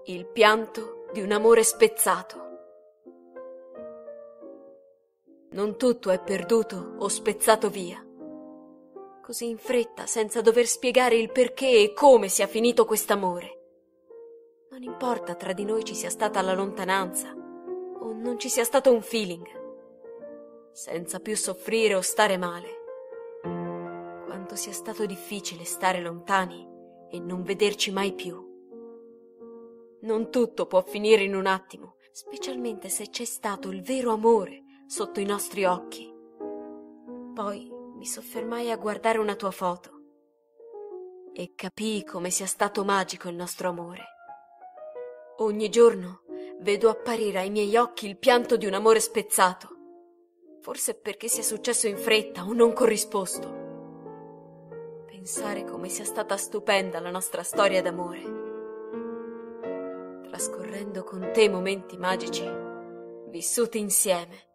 Il pianto di un amore spezzato. Non tutto è perduto o spezzato via. Così in fretta, senza dover spiegare il perché e come sia finito quest'amore. Non importa tra di noi ci sia stata la lontananza o non ci sia stato un feeling. Senza più soffrire o stare male. Quanto sia stato difficile stare lontani e non vederci mai più. Non tutto può finire in un attimo, specialmente se c'è stato il vero amore sotto i nostri occhi. Poi mi soffermai a guardare una tua foto e capii come sia stato magico il nostro amore. Ogni giorno vedo apparire ai miei occhi il pianto di un amore spezzato, forse perché sia successo in fretta o non corrisposto. Pensare come sia stata stupenda la nostra storia d'amore. Trascorrendo con te momenti magici, vissuti insieme.